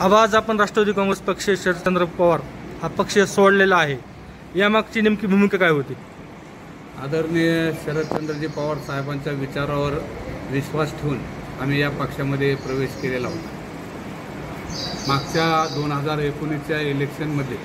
अब आज आपण राष्ट्रवादी काँग्रेस पक्ष शरदचंद्र पवार हा पक्ष सोडलेला आहे, यामागची नेमकी भूमिका काय होती? आदरणीय शरदचंद्रजी पवार साहेबांच्या विचारावर विश्वास ठेवून आम्ही या पक्षामध्ये प्रवेश केलेला होता। मागच्या 2019च्या इलेक्शनमध्ये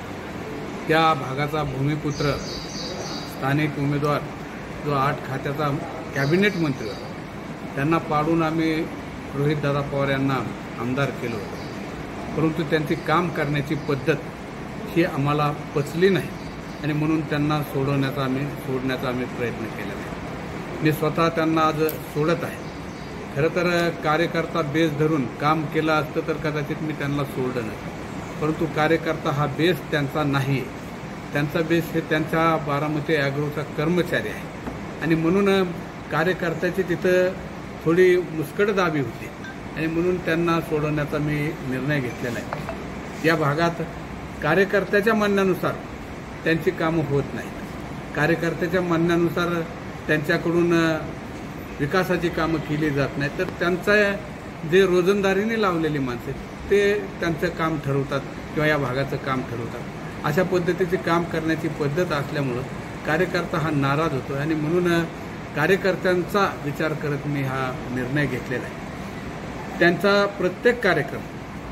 त्या भागाचा भूमिपुत्र स्थानिक उमेदवार जो 8 खात्याचा कॅबिनेट मंत्री होता, त्यांना पाडून आम्ही रोहितदादा पवार यांना आमदार केलं होतं। परंतु त्यांची काम करण्याची पद्धत ही आम्हाला पचली नाही आणि म्हणून त्यांना सोडण्याचा आम्ही प्रयत्न केला आहे। मी स्वतः त्यांना आज सोडत आहे। खरं तर कार्यकर्ता बेस धरून काम केलं असतं तर कदाचित मी त्यांना सोडलं नाही, परंतु कार्यकर्ता हा बेस त्यांचा नाही आहे। त्यांचा बेस हे त्यांच्या बारामती ॲग्रोचा कर्मचारी आहे आणि म्हणून कार्यकर्त्याची तिथं थोडी मुस्कटदाबी होती आणि म्हणून त्यांना सोडवण्याचा मी निर्णय घेतलेला आहे। या भागात कार्यकर्त्याच्या म्हणण्यानुसार त्यांची कामं होत नाहीत, कार्यकर्त्याच्या म्हणण्यानुसार त्यांच्याकडून विकासाची कामं केली जात नाहीत, तर त्यांचा जे रोजंदारीने लावलेली माणसं ते त्यांचं काम ठरवतात किंवा या भागाचं काम ठरवतात। अशा पद्धतीचे काम करण्याची पद्धत असल्यामुळं कार्यकर्ता हा नाराज होतो आणि म्हणून कार्यकर्त्यांचा विचार करत मी हा निर्णय घेतलेला आहे। त्यांचा प्रत्येक कार्यक्रम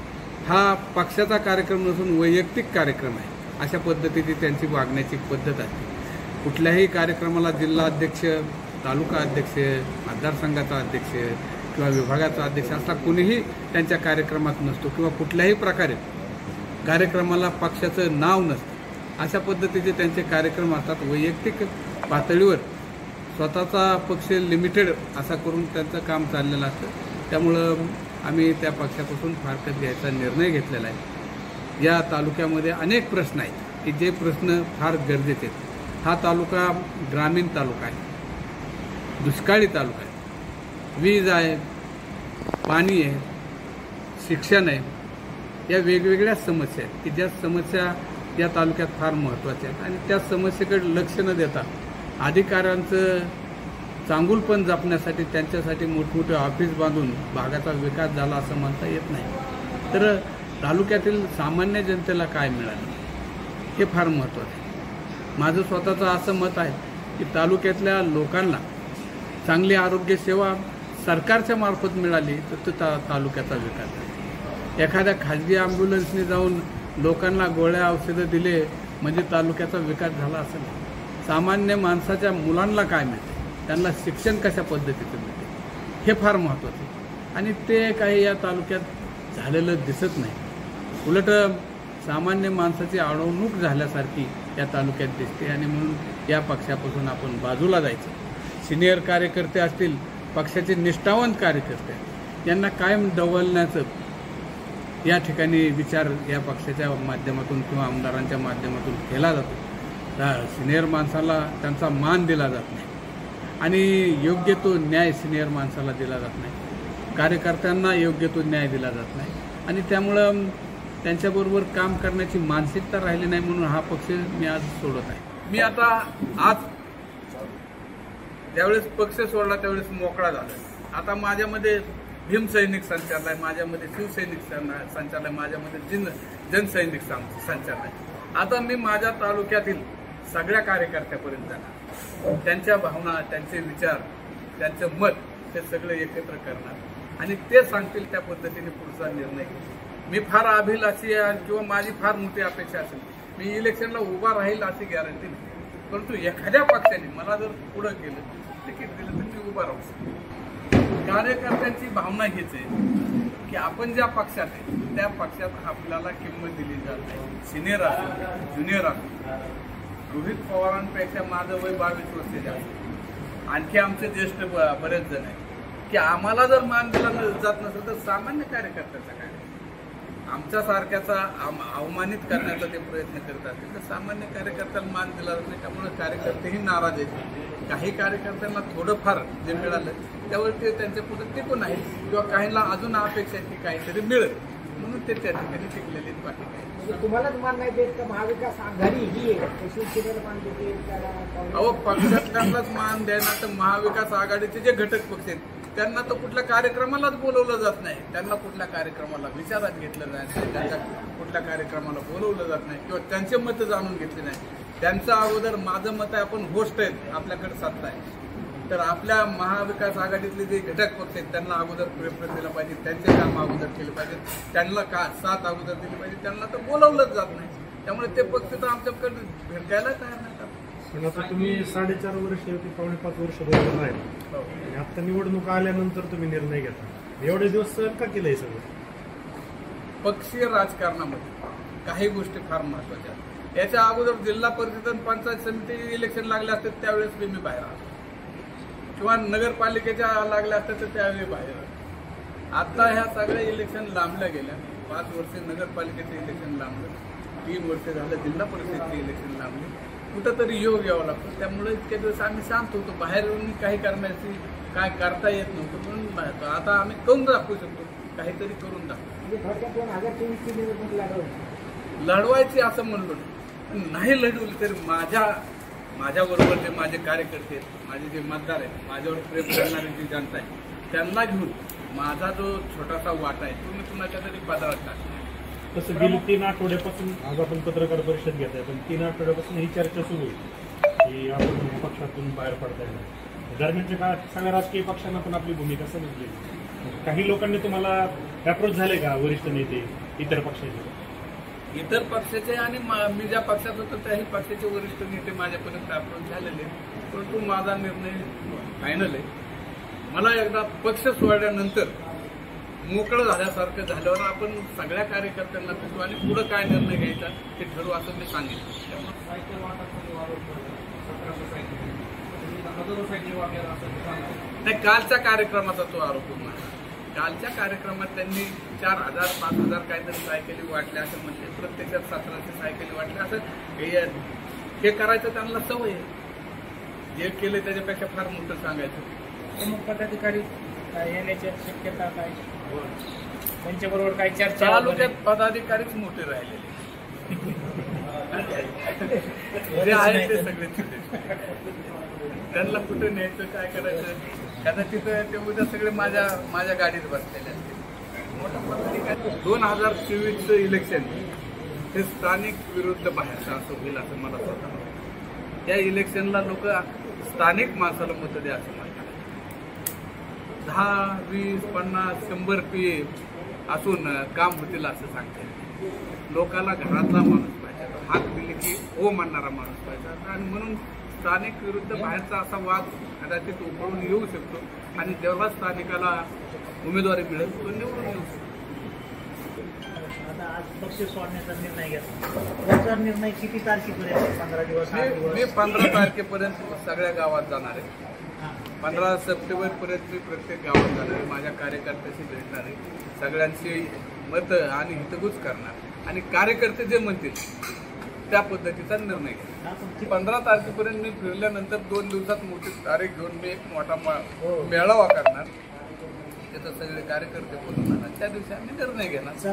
हा पक्षाचा कार्यक्रम नसून वैयक्तिक कार्यक्रम आहे, अशा पद्धतीची त्यांची वागण्याची पद्धत आहे। कुठल्याही कार्यक्रमाला जिल्हा अध्यक्ष, तालुका अध्यक्ष, मतदारसंघाचा अध्यक्ष किंवा विभागाचा अध्यक्ष असा कोणीही त्यांच्या कार्यक्रमात नसतो किंवा कुठल्याही प्रकारे कार्यक्रमाला पक्षाचं नाव नसतं। अशा पद्धतीचे त्यांचे कार्यक्रम असतात। वैयक्तिक पातळीवर स्वतःचा पक्ष लिमिटेड असा करून त्यांचं काम चाललेलं असतं। त्यामुळं आम्ही त्या पक्षापासून फारकत घ्यायचा निर्णय घेतलेला आहे। या तालुक्यामध्ये अनेक प्रश्न आहेत की जे प्रश्न फार गरजेचे आहेत। हा तालुका ग्रामीण तालुका आहे, दुष्काळी तालुका आहे, वीज आहे, पाणी आहे, शिक्षण आहे, या वेगवेगळ्या समस्या आहेत की ज्या समस्या या तालुक्यात फार महत्त्वाच्या आहेत आणि त्या समस्येकडे लक्ष न देता अधिकाऱ्यांचं चांगुलपण जपण्यासाठी त्यांच्यासाठी मोठमोठे ऑफिस बांधून भागाचा विकास झाला असं म्हणता येत नाही। तर तालुक्यातील सामान्य जनतेला काय मिळालं हे फार महत्त्वाचं आहे। माझं स्वतःचं असं मत आहे की तालुक्यातल्या लोकांना चांगली आरोग्य सेवा सरकारच्या मार्फत मिळाली तर तो तालुक्याचा विकास आहे। एखाद्या खाजगी ॲम्ब्युलन्सने जाऊन लोकांना गोळ्या औषधं दिले म्हणजे तालुक्याचा विकास झाला असं नाही। सामान्य माणसाच्या मुलांना काय मिळते, त्यांना शिक्षण कशा पद्धतीचं मिळते हे फार महत्त्वाचं आहे आणि ते काही या तालुक्यात झालेलं दिसत नाही। उलट सामान्य माणसाची अडवणूक झाल्यासारखी या तालुक्यात दिसते आणि म्हणून या पक्षापासून आपण बाजूला जायचं। सिनियर कार्यकर्ते असतील, पक्षाचे निष्ठावंत कार्यकर्ते यांना कायम डवलण्याचं या ठिकाणी विचार या पक्षाच्या माध्यमातून किंवा आमदारांच्या माध्यमातून केला जातो। सिनियर माणसाला त्यांचा मान दिला जात नाही आणि योग्य तो न्याय सिनियर माणसाला दिला जात नाही, कार्यकर्त्यांना योग्य तो न्याय दिला जात नाही आणि त्यामुळं त्यांच्याबरोबर काम करण्याची मानसिकता राहिली नाही, म्हणून हा पक्ष मी आज सोडत आहे। मी आता आज ज्यावेळेस पक्ष सोडला त्यावेळेस मोकळा झाला। आता माझ्यामध्ये भीमसैनिक संचालय, माझ्यामध्ये शिवसैनिक संचालय, माझ्यामध्ये जनसैनिक संचालय। आता मी माझ्या तालुक्यातील सगळ्या कार्यकर्त्यापर्यंत जाणार, त्यांच्या भावना, त्यांचे विचार, त्यांचं मत हे सगळं एकत्र करणार आणि ते सांगतील त्या पद्धतीने पुढचा निर्णय घेईल। मी फार अभिलाषी आहे किंवा माझी फार मोठी अपेक्षा असेल, मी इलेक्शनला उभा राहील अशी गॅरंटी नाही, परंतु एखाद्या पक्षाने मला जर पुढं केलं, तिकीट दिलं तर मी उभा राहू शकतो। कार्यकर्त्यांची भावना हीच आहे की आपण ज्या पक्षात आहे त्या पक्षात आपल्याला किंमत दिली जात नाही। सिनियर असो, ज्युनियर असो, रोहित पवारांपेक्षा माझं वय 22 वर्ष जास्त, आणखी आमचे ज्येष्ठ बरेच जण आहेत की आम्हाला जर मान दिला जात नसेल तर सामान्य कार्यकर्त्याचा काय, आमच्यासारख्याचा अवमानित करण्याचा ते प्रयत्न करत असतील तर सामान्य कार्यकर्त्याला मान दिला जात नाही। त्यामुळे कार्यकर्तेही नाराज आहेत। काही कार्यकर्त्यांना थोडंफार जे मिळालं त्यावर ते त्यांच्या पुढे टिकून आहे किंवा काहींना अजून अपेक्षा आहे की काहीतरी मिळेल म्हणून ते त्या ठिकाणी टिकलेले बाकी काही। तुम्हालाच मान नाही देत का महाविकास आघाडी ही शिवसेनेला मान देते? अहो, पक्षातल्यालाच मान द्यायला तर महाविकास आघाडीचे जे घटक पक्ष आहेत त्यांना तर कुठल्या कार्यक्रमालाच बोलवलं जात नाही, त्यांना कुठल्या कार्यक्रमाला विचारात घेतलं नाही, त्यांच्या कुठल्या कार्यक्रमाला बोलवलं जात नाही किंवा त्यांचे मतं जाणून घेतले नाही. त्यांचं अगोदर माझं मत आहे, आपण होस्ट आहेत, आपल्याकडे सत्ता आहे, तर आपल्या महाविकास आघाडीतले जे घटक पक्ष आहेत त्यांना अगोदर प्रेफरन्स दिला पाहिजे, त्यांचे काम अगोदर केले पाहिजे, त्यांना साथ अगोदर दिली पाहिजे. त्यांना तर बोलवलंच जात नाही, त्यामुळे ते पक्ष तर आमच्याकडे भेटायला तयार नाही. पण आता तुम्ही 4.5 वर्ष की 4.5 वर्ष बरोबर राहिले हो. आणि आता निवडणूक आल्यानंतर तुम्ही निर्णय घेता, एवढे दिवस सहन का केलंय सगळं? पक्षीय राजकारणामध्ये काही गोष्टी फार महत्वाच्या आहेत. याच्या अगोदर जिल्हा परिषद आणि पंचायत समिती इलेक्शन लागले असते त्यावेळेस मी बाहेर आलो, किंवा नगरपालिकेच्या लागल्या असत्या तर त्यावेळी बाहेर आलो. आता ह्या सगळ्या इलेक्शन लांबल्या गेल्या. 5 वर्षे नगरपालिकेचे इलेक्शन लांबलं, 3 वर्ष झालं जिल्हा परिषदेचे इलेक्शन लांबले. कुठंतरी योग यावा लागतो. त्यामुळे इतके दिवस आम्ही शांत होतो, बाहेरून काही करण्याची काय करता येत नव्हतं म्हणून बाहेर. आता आम्ही करून दाखवू शकतो, काहीतरी करून दाखवू. म्हणजे थोडक्यात 2024 ची निवडणूक लढवायची असं म्हणलो नाही, लढवली तर माझ्याबरोबर जे माझे कार्यकर्ते आहेत, माझे जे मतदार आहेत, माझ्यावर प्रेम करणारी जी जनता आहे, त्यांना घेऊन माझा जो छोटासा वाटा आहे तो मी कुणाच्या तरी पदावर टाकला. तसं गेली 3 आठवड्यापासून आज आपण पत्रकार परिषद घेत आहे, पण 3 आठवड्यापासून ही चर्चा सुरू आहे की आपण पक्षातून बाहेर पडता येणार. दरम्यानच्या काळात सगळ्या राजकीय पक्षांना पण आपली भूमिका समजली. काही लोकांनी तुम्हाला अप्रोच झाले का, वरिष्ठ नेते इतर पक्षाचे? इतर पक्षाचे आणि मी ज्या पक्षात होतो त्याही पक्षाचे वरिष्ठ नेते माझ्यापर्यंत अप्रोच झालेले, परंतु माझा निर्णय फायनल आहे. मला एकदा पक्ष सोडल्यानंतर मोकळं झाल्यासारखं झाल्यावर आपण सगळ्या कार्यकर्त्यांना भेटू आणि पुढे काय निर्णय घ्यायचा ते ठरवू असं मी सांगितलं. नाही, कालच्या कार्यक्रमाचा तो आरोप होता. कालच्या कार्यक्रमात त्यांनी 4,000 5,000 काहीतरी सायकली वाटल्या असं म्हणजे, प्रत्यक्षात 1700 सायकली वाटल्या असं हे करायचं त्यांना सवय आहे. जे केलं त्याच्यापेक्षा फार मोठं सांगायचं. प्रमुख पदाधिकारी येण्याची शक्यता काय, त्यांच्याबरोबर काही चर्चा? तालुक्यात पदाधिकारीच मोठे राहिलेले जे आहे ते सगळे त्यांना कुठे न्यायचं, काय करायचं, कदाचित ते उद्या सगळे माझ्या गाडीत बसलेले असते. मोठा पदाधिकारी 2024चं इलेक्शन हे स्थानिक विरुद्ध बाहेरचं असं होईल असं मला स्वतः. त्या इलेक्शनला लोक स्थानिक माणसाला मतं द्या असं म्हणतात. 10, 20, 50, 100 PA असून काम होतील असं सांगते. लोकांना घरातला माणूस पाहिजे, हात दिले की हो म्हणणारा माणूस पाहिजे. आणि म्हणून स्थानिक विरुद्ध बाहेरचा असा वाद कदाचित उभरून येऊ शकतो आणि जेव्हा स्थानिकाला उमेदवारी मिळेल तो निवडून येऊ शकतो. आता आज पक्ष सोडण्याचा निर्णय घेतला, त्याचा निर्णय किती तारखेपर्यंत? 15 दिवस? मी 15 तारखेपर्यंत सगळ्या गावात जाणार आहे. 15 सप्टेंबरपर्यंत मी प्रत्येक गावात जाणार आहे, माझ्या कार्यकर्त्याशी भेटणार आहे, सगळ्यांची मतं आणि हितगुज करणार आणि कार्यकर्ते जे म्हणतील त्या पद्धतीचा निर्णय घ्या. 15 तारखेपर्यंत मी फिरल्यानंतर 2 दिवसात मोठी तारीख घेऊन मी एक मोठा मेळावा करणार, त्याचा सगळे कार्यकर्ते बोलवणार आणि त्या दिवशी आम्ही निर्णय घेणार.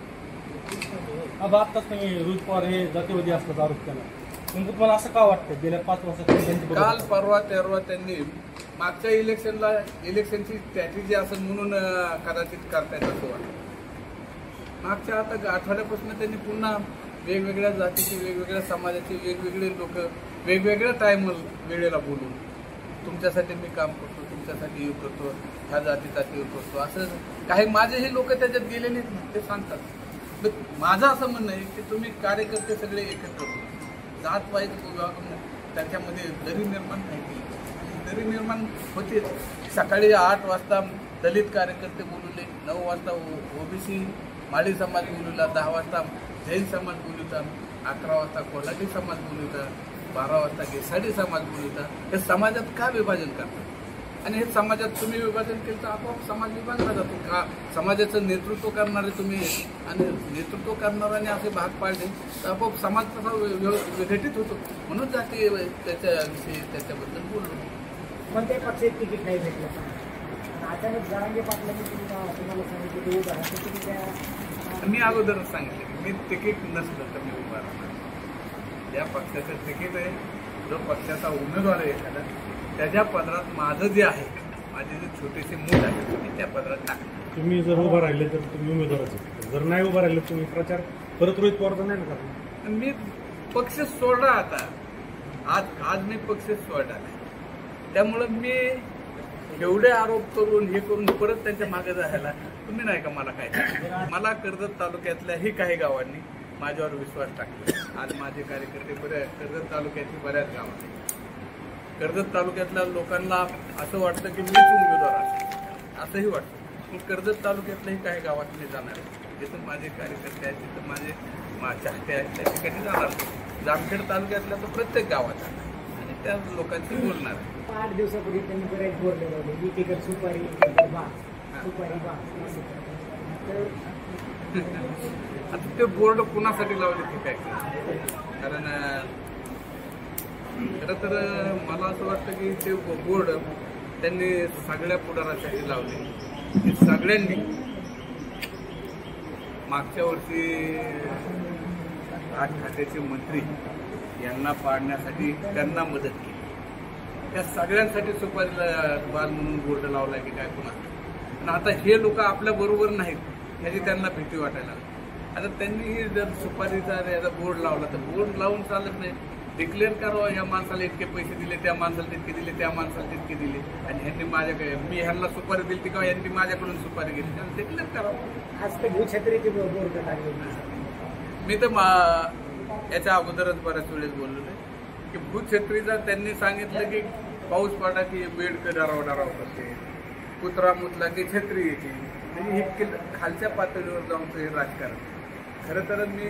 आता आत्ताच तुम्ही रोहित पवार हे जातीवादी असल्याचा आरोप केला, पण तुम्हाला असं का वाटतं गेल्या 5 वर्षात? काल परवा त्यांनी मागच्या इलेक्शनची स्ट्रॅटेजी असं म्हणून कदाचित करतायत असं वाटतं. मागच्या आता आठवड्यापासून त्यांनी पुन्हा वेगवेगळ्या जातीचे, वेगवेगळ्या समाजाचे वेगवेगळे लोक वेगवेगळ्या वेळेला बोलून तुमच्यासाठी मी काम करतो, तुमच्यासाठी हे करतो, ह्या जातीसाठी हे करतो, असं काही माझेही लोक त्याच्यात गेलेले ते सांगतात. माझं असं म्हणणं आहे की तुम्ही कार्यकर्ते सगळे एकत्र करू, जात वाईज त्याच्यामध्ये दरी निर्माण नाही केली. दरी निर्माण होते. सकाळी 8 वाजता दलित कार्यकर्ते बोलवले, 9 वाजता ओबीसी माळी समाज बोलवला, 10 वाजता जैन समाज बोलवता, 11 वाजता कोल्हाटी समाज बोलवता, 12 वाजता गेसाडी समाज बोलवता. हे समाजात का विभाजन करतात? आणि हे समाजात तुम्ही विभाजन केलं तर आपोआप समाज विभागला जातो का? समाजाचं नेतृत्व करणारे तुम्ही आणि नेतृत्व करणाऱ्याने असे भाग पाडले तर आपोआप समाज कसा विघटित होतो. म्हणून जाती त्याच्याविषयी त्याच्याबद्दल बोललो. कोणत्याही पक्षात तिकीट नाही भेटलं, अचानक जरांगे पाटलांनी तुम्हाला सांगितलं की उभं राहा. मी अगोदरच सांगितलं मी तिकीट नसलं तर मी उभा राहणार. ज्या पक्षाचं तिकीट आहे, जो पक्षाचा उमेदवार आहे एखादा, त्याच्या पदरात माझं जे आहे, माझे जे छोटेसे मूल आहे ते त्या पदरात टाकले. तुम्ही जर उभं राहिले तर तुम्ही उमेदवारच आहे. जर नाही उभं राहिले तुम्ही प्रचार परत रोहित पवारचा नाही ना करणार. मी पक्ष सोडला आता. आज मी पक्ष सोडला नाही. त्यामुळं मी एवढे आरोप करून हे करून परत त्यांच्या मागे जायला तुम्ही नाही का मला काय. मला कर्जत तालुक्यातल्याही काही गावांनी माझ्यावर विश्वास टाकला. आज माझे कार्यकर्ते कर्जत तालुक्यातील बऱ्याच गावात. कर्जत तालुक्यातल्या लोकांना असं वाटतं की मीच उमेदवार असेल असंही वाटतं. पण कर्जत तालुक्यातल्याही काही गावात मी जाणार आहे. जिथं माझे कार्यकर्ते आहेत, तिथं माझे चाहते आहेत, त्या ठिकाणी जाणार. जामखेड तालुक्यातल्या तर प्रत्येक गावात जाणार आणि त्या लोकांशी बोलणार आहे. 8 दिवसापूर्वी त्यांनी बरेच बोर्ड लावले, एकेकर सुपारी, एकेकर बाग, सुपारी बाग असं. तर आता ते बोर्ड कुणासाठी लावले ते काय, कारण खरं तर मला असं वाटतं की ते बोर्ड त्यांनी सगळ्या पुढाऱ्यासाठी लावले. सगळ्यांनी मागच्या वर्षी राज खात्याचे मंत्री यांना पाडण्यासाठी त्यांना मदत केली. त्या सगळ्यांसाठी सुपारीला बाल म्हणून बोर्ड लावला की काय कुणा. पण आता हे लोक आपल्या बरोबर नाहीत याची त्यांना भीती वाटायला लागली. आता त्यांनी जर सुपारीचा याचा बोर्ड लावला तर बोर्ड लावून चालत नाही. डिक्लेअर करावं, या माणसाला इतके पैसे दिले, त्या माणसाला तितके दिले, त्या माणसाला तितके दिले आणि ह्यांनी माझ्याकडे मी ह्यांना सुपारी दिली ती का यांनी माझ्याकडून सुपारी घेतली, त्यांना डिक्लेअर करावं. आज तर भूछत्रीचे बोर्ड लागले. मी तर याच्या अगोदरच बऱ्याच वेळेस बोललो आहे की भूछत्रीचा त्यांनी सांगितलं की पाऊस पडला की बेड डराव करते, कुत्रा मुतला की छत्री येते. म्हणजे हे खालच्या पातळीवर जाऊन हे राजकारण. खरं तर मी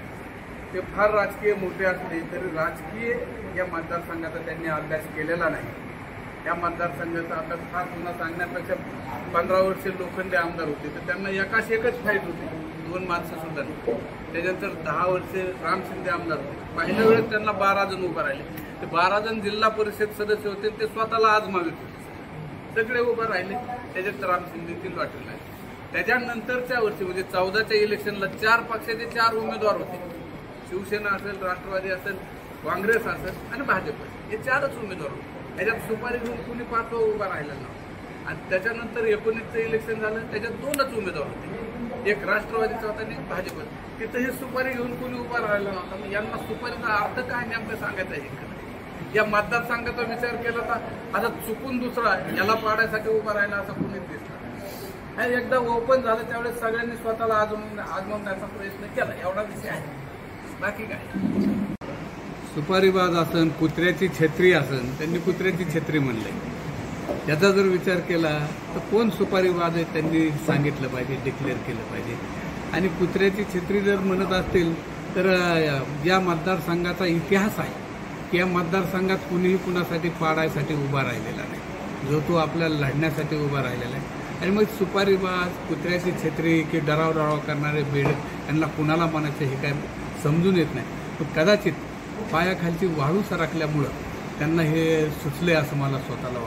ते फार राजकीय मोठे असले तरी राजकीय या मतदारसंघाचा त्यांनी अभ्यास केलेला नाही. या मतदारसंघाचा अभ्यास फार पुन्हा सांगण्यापेक्षा 15 वर्षे लोखंडे आमदार होते तर त्यांना एकाच एकच फाईट होती, 2 माणसं सुद्धा नाही. त्याच्यानंतर 10 वर्षे राम शिंदे आमदार होते. पहिल्या वेळेस त्यांना 12 जण उभं राहिले. ते 12 जण जिल्हा परिषद सदस्य होते, ते स्वतःला आजमावित होते, सगळे उभं राहिले. त्याच्यात राम शिंदेतील वाटेल आहे. त्याच्यानंतरच्या वर्षी म्हणजे 14च्या इलेक्शनला 4 पक्षाचे 4 उमेदवार होते. शिवसेना असेल, राष्ट्रवादी असेल, काँग्रेस असेल आणि भाजप असेल, हे 4च उमेदवार होते. त्याच्यात सुपारी घेऊन कुणी 5वा उभा राहिला नव्हता. आणि त्याच्यानंतर 19चं इलेक्शन झालं, त्याच्यात 2च उमेदवार होते, एक राष्ट्रवादीचा होता आणि एक भाजप. तिथंही सुपारी घेऊन कुणी उभा राहिला नव्हता. मग यांना सुपारीचा अर्थ काय नेमकं सांगायचं आहे. या मतदारसंघाचा विचार केला तर आता चुकून दुसरा याला पाडायसाठी उभा राहिला असं कुणीच दिसणार. आणि एकदा ओपन झालं त्यावेळेस सगळ्यांनी स्वतःला आजमावण्याचा प्रयत्न केला. एवढा विषय आहे, बाकी काय. सुपारीबाज असन, कुत्र्याची छत्री असन, त्यांनी कुत्र्याची छत्री म्हणलंय. याचा जर विचार केला तर कोण सुपारीबाज आहे त्यांनी सांगितलं पाहिजे, डिक्लेअर केलं पाहिजे. आणि कुत्र्याची छत्री जर म्हणत असतील तर या मतदारसंघाचा इतिहास आहे की या मतदारसंघात कुणीही कुणासाठी पाडायसाठी उभा राहिलेला नाही, जो तो आपल्याला लढण्यासाठी उभा राहिलेला आहे. आणि मग सुपारीबाज, कुत्र्याची छत्री की डराव करणारे बेड यांना कुणाला म्हणायचं हे काय समजून येत नाही. पण कदाचित पायाखालची वाळू सरकल्यामुळं त्यांना हे सुचले असं मला स्वतःला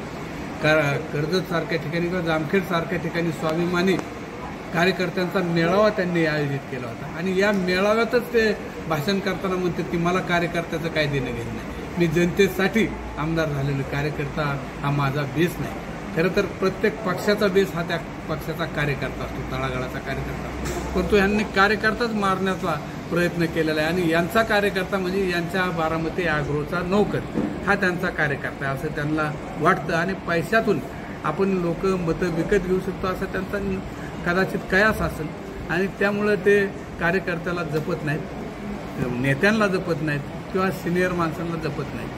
वाटतं. कर्जतसारख्या ठिकाणी किंवा जामखेडसारख्या ठिकाणी स्वाभिमानी कार्यकर्त्यांचा मेळावा त्यांनी आयोजित केला होता आणि या मेळाव्यातच ते भाषण करताना म्हणतात की मला कार्यकर्त्याचं काय देणं घेणं नाही, मी जनतेसाठी आमदार झालेलो कार्यकर्ता हा माझा बेस नाही. खरं तर प्रत्येक पक्षाचा बेस हा त्या पक्षाचा कार्यकर्ता असतो, तळागाळाचा कार्यकर्ता असतो. परंतु यांनी कार्यकर्ताच मारण्याचा प्रयत्न केलेला आहे आणि यांचा कार्यकर्ता म्हणजे यांच्या बारामती अॅग्रोचा नोकर हा त्यांचा कार्यकर्ता आहे असं त्यांना वाटतं. आणि पैशातून आपण लोक मतं विकत घेऊ शकतो असं त्यांचा कदाचित कयास असेल आणि त्यामुळं ते कार्यकर्त्याला जपत नाहीत, नेत्यांना जपत नाहीत किंवा सिनियर माणसांना जपत नाहीत.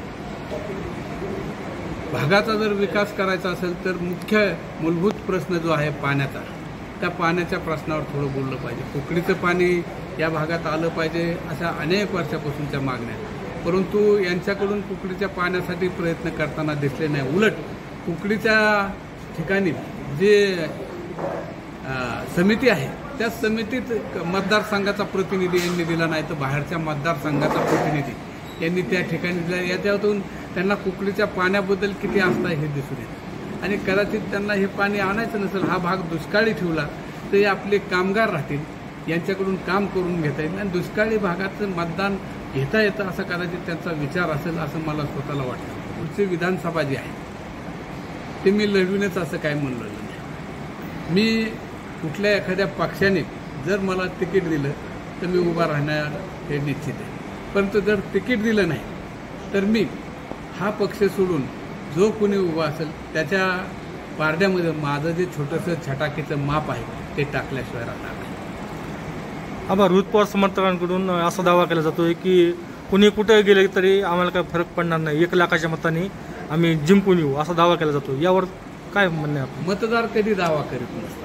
भागाचा जर विकास करायचा असेल तर मूलभूत प्रश्न जो आहे पाण्याचा, त्या पाण्याच्या प्रश्नावर थोडं बोललं पाहिजे. कुकडीचं पाणी या भागात आलं पाहिजे अशा अनेक वर्षापासूनच्या मागण्या, परंतु यांच्याकडून कुकडीच्या पाण्यासाठी प्रयत्न करताना दिसले नाही. उलट कुकडीच्या ठिकाणी जे समिती आहे त्या समितीत मतदारसंघाचा प्रतिनिधी यांनी दिला नाही तर बाहेरच्या मतदारसंघाचा प्रतिनिधी यांनी त्या ठिकाणी दिला. याच्यातून त्यांना कुकडीच्या पाण्याबद्दल किती आस्था हे दिसून येतं. आणि कदाचित त्यांना हे पाणी आणायचं नसेल, हा भाग दुष्काळी ठेवला तर हे आपले कामगार राहतील, यांच्याकडून काम करून घेता येईल आणि दुष्काळी भागाचं मतदान घेता येतं असा कदाचित त्यांचा विचार असेल असं मला स्वतःला वाटतं. पुढची विधानसभा जी आहे ते मी लढविणच असं काय म्हणलं नाही. मी कुठल्या एखाद्या पक्षाने जर मला तिकीट दिलं तर मी उभा राहणार हे निश्चित आहे. परंतु जर तिकीट दिलं नाही तर मी हा पक्ष सोडून जो कोणी उभा असेल त्याच्या पारड्यामध्ये माझं जे छोटंसं छटाकीचं माप आहे ते टाकल्याशिवाय राहणार नाही. आबा, रोहित पवार समर्थकांकडून असा दावा केला जातोय की कुणी कुठे गेले तरी आम्हाला काय फरक पडणार नाही, 1 लाखाच्या मताने आम्ही जिंकून येऊ असा दावा केला जातो. यावर काय म्हणणं आहे आपलं? मतदार कधी दावा करीत नसतात.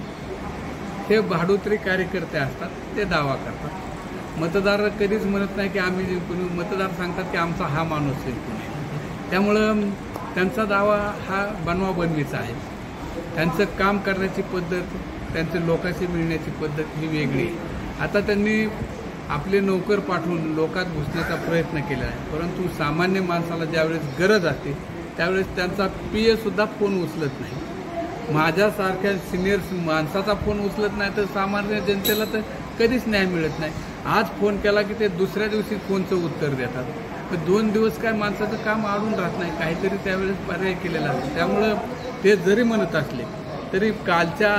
हे भाडोत्री कार्यकर्ते असतात, ते दावा करतात. मतदार कधीच म्हणत नाही की आम्ही जिंकून येऊ. मतदार सांगतात की आमचा हा माणूस जिंकून येईल. त्यामुळं त्यांचा दावा हा बनवाबनवीचा आहे. त्यांचं काम करण्याची पद्धत, त्यांचं लोकांशी मिळण्याची पद्धत ही वेगळी आहे. आता त्यांनी आपले नोकर पाठवून लोकात घुसण्याचा प्रयत्न केला आहे, परंतु सामान्य माणसाला ज्यावेळेस गरज असते त्यावेळेस त्यांचा PA सुद्धा फोन उचलत नाही. माझ्यासारख्या सिनियर माणसाचा फोन उचलत नाही तर सामान्य जनतेला तर कधीच न्याय मिळत नाही. आज फोन केला की ते दुसऱ्या दिवशी फोनचं उत्तर देतात. तर 2 दिवस काय माणसाचं काम अडून राहत नाही, काहीतरी त्यावेळेस पर्याय केलेला असतो. त्यामुळं ते जरी म्हणत असले तरी कालच्या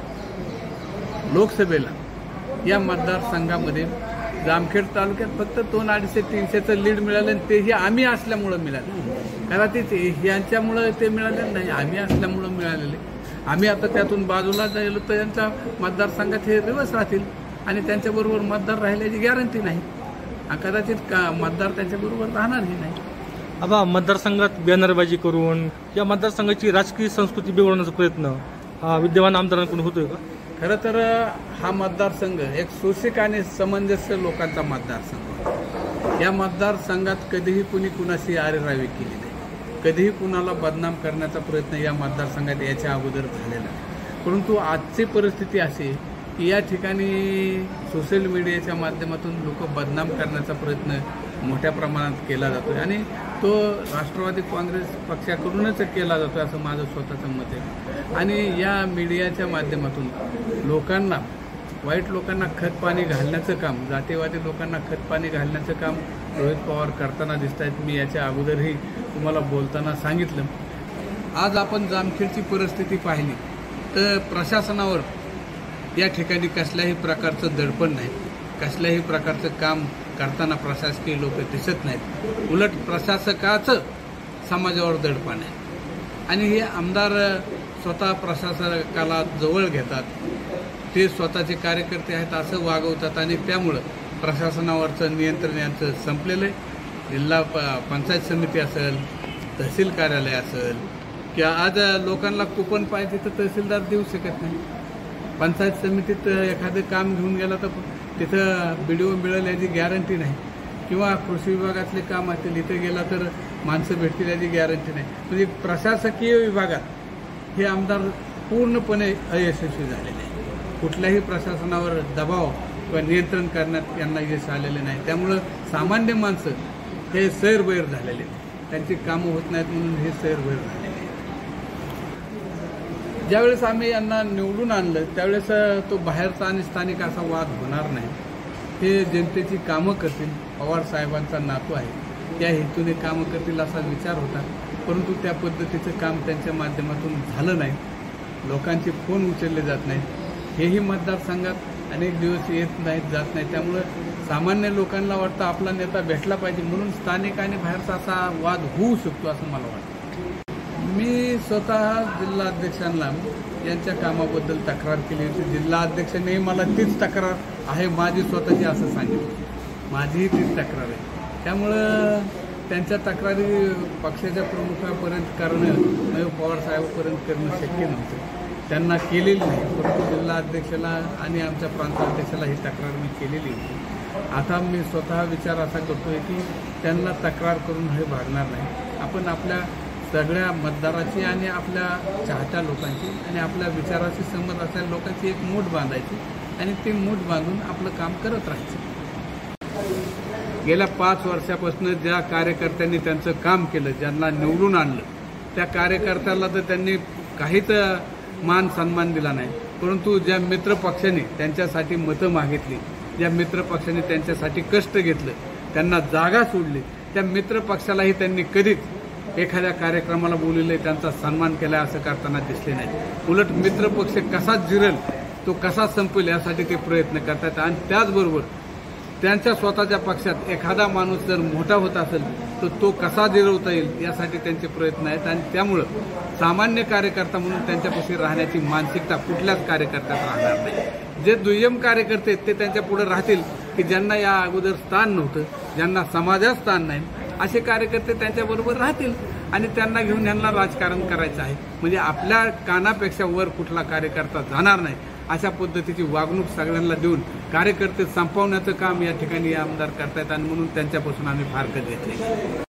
लोकसभेला या मतदारसंघामध्ये जामखेड तालुक्यात फक्त 200-250-300चं लीड मिळालं आणि तेही आम्ही असल्यामुळं मिळालं. कदाचित यांच्यामुळं ते मिळालेलं नाही, आम्ही असल्यामुळं मिळालेले. आम्ही आता त्यातून बाजूला गेलो तर यांच्या मतदारसंघात हे रिवर्स राहतील आणि त्यांच्याबरोबर मतदार राहिल्याची गॅरंटी नाही. कदाचित मतदार त्यांच्याबरोबर राहणारही नाही. आबा, मतदारसंघात बॅनरबाजी करून या मतदारसंघाची राजकीय संस्कृती बिघडवण्याचा प्रयत्न विद्यमान आमदारांकडून होतोय का? खरं तर हा मतदारसंघ एक सुशिक आणि समंजस्य लोकांचा मतदारसंघ. या मतदारसंघात कधीही कुणी कुणाशी आरेरावी केली नाही, कधीही कुणाला बदनाम करण्याचा प्रयत्न या मतदारसंघात याच्या अगोदर झालेला नाही. परंतु आजची परिस्थिती अशी की या ठिकाणी सोशल मीडियाच्या माध्यमातून लोक बदनाम करण्याचा प्रयत्न मोठ्या प्रमाणात केला जातोय आणि तो राष्ट्रवादी काँग्रेस पक्षाकडूनच केला जातो असं माझं स्वतःचं मत आहे. आणि या मीडियाच्या माध्यमातून लोकांना, वाईट लोकांना खतपाणी घालण्याचं काम, जातीवादी लोकांना खतपाणी घालण्याचं काम रोहित पवार करताना दिसत आहेत. मी याच्या अगोदरही तुम्हाला बोलताना सांगितलं. आज आपण जामखेडची परिस्थिती पाहिली तर प्रशासनावर या ठिकाणी कसल्याही प्रकारचं दडपण नाही, कसल्याही प्रकारचं काम करताना प्रशासकीय लोक दिसत नाहीत. उलट प्रशासकाचं समाजावर दडपण आहे आणि हे आमदार स्वतः प्रशासकाला जवळ घेतात, ते स्वतःचे कार्यकर्ते आहेत असं वागवतात आणि त्यामुळं प्रशासनावरचं नियंत्रण यांचं संपलेलं आहे. जिल्हा पंचायत समिती असेल, तहसील कार्यालय असेल किंवा आज लोकांना कुपन पाहिजे तर तहसीलदार देऊ शकत नाही. पंचायत समितीत एखादं काम घेऊन गेला तर तिथं BDO मिळेल याची गॅरंटी नाही किंवा कृषी विभागातले काम असेल इथं गेला तर माणसं भेटतील याची गॅरंटी नाही. म्हणजे प्रशासकीय विभागात हे आमदार पूर्णपणे अयशस्वी झालेले आहे. कुठल्याही प्रशासनावर दबाव किंवा नियंत्रण करण्यात यांना यश आलेलं नाही. त्यामुळं सामान्य माणसं हे सैरभैर झालेले आहेत, त्यांची कामं होत नाहीत म्हणून हे सैरभैर झालेले आहेत. ज्यावेळेस आम्ही यांना निवडून आणलं त्यावेळेस तो बाहेरचा आणि स्थानिक असा वाद होणार नाही. हे जनतेची कामं करतील, पवार साहेबांचा नातू आहे त्या हेतूने कामं करतील असा विचार होता. परंतु त्या पद्धतीचं काम त्यांच्या माध्यमातून झालं नाही. लोकांचे फोन उचलले जात नाहीत. हेही मतदारसंघात अनेक दिवस येत नाहीत, जात नाहीत. त्यामुळं सामान्य लोकांना वाटतं आपला नेता भेटला पाहिजे म्हणून स्थानिक आणि बाहेरचा असा वाद होऊ शकतो असं मला वाटतं. मी स्वतः जिल्हाध्यक्षांना यांच्या कामाबद्दल तक्रार केली होती. जिल्हाध्यक्षांनी मला तीच तक्रार आहे माझी स्वतःची असं सांगितलं. माझीही तीच तक्रार आहे. त्यामुळं त्यांच्या तक्रारी पक्षाच्या प्रमुखापर्यंत करणं, मयूर पवार साहेबांपर्यंत करणं शक्य नव्हतं. त्यांना केलेली नाही. परंतु जिल्हाध्यक्षाला आणि आमच्या प्रांताध्यक्षाला ही तक्रार मी केलेली होती. आता मी स्वतः विचार असा करतोय की त्यांना तक्रार करून हे भागणार नाही. आपण आपल्या सगळ्या मतदाराची आणि आपल्या चाहत्या लोकांची आणि आपल्या विचाराशी सहमत असलेल्या लोकांची एक मूठ बांधायची आणि ती मूठ बांधून आपलं काम करत राहायचं. गेल्या 5 वर्षापासून ज्या कार्यकर्त्यांनी त्यांचं काम केलं, ज्यांना निवडून आणलं, त्या कार्यकर्त्याला तर त्यांनी काहीच मान सन्मान दिला नाही. परंतु ज्या मित्रपक्षांनी त्यांच्यासाठी मतं मागितली, ज्या मित्रपक्षांनी त्यांच्यासाठी कष्ट घेतलं, त्यांना जागा सोडली, त्या मित्रपक्षालाही त्यांनी कधीच एखाद्या कार्यक्रमाला बोलवले, त्यांचा सन्मान केला असं करताना दिसले नाही. उलट मित्रपक्ष कसा जिरेल, तो कसा संपेल यासाठी ते प्रयत्न करतात. आणि त्याचबरोबर त्यांच्या स्वतःच्या पक्षात एखादा माणूस जर मोठा होत असेल तर तो कसा जिरवता येईल यासाठी त्यांचे प्रयत्न आहेत. आणि त्यामुळं सामान्य कार्यकर्ता म्हणून त्यांच्यापाशी राहण्याची मानसिकता कुठल्याच कार्यकर्त्यात राहणार नाही. जे दुय्यम कार्यकर्ते आहेत ते त्यांच्या पुढे राहतील की ज्यांना या अगोदर स्थान नव्हतं, ज्यांना समाजात स्थान नाही, असे कार्यकर्ते त्यांच्याबरोबर राहतील आणि त्यांना घेऊन यांना राजकारण करायचं आहे. म्हणजे आपल्या कानापेक्षा वर कुठला कार्यकर्ता जाणार नाही अशा पद्धतीची वागणूक सगळ्यांना देऊन कार्यकर्ते संपवण्याचं काम या ठिकाणी आमदार करतायत आणि म्हणून त्यांच्यापासून आम्ही फारकत घेतली.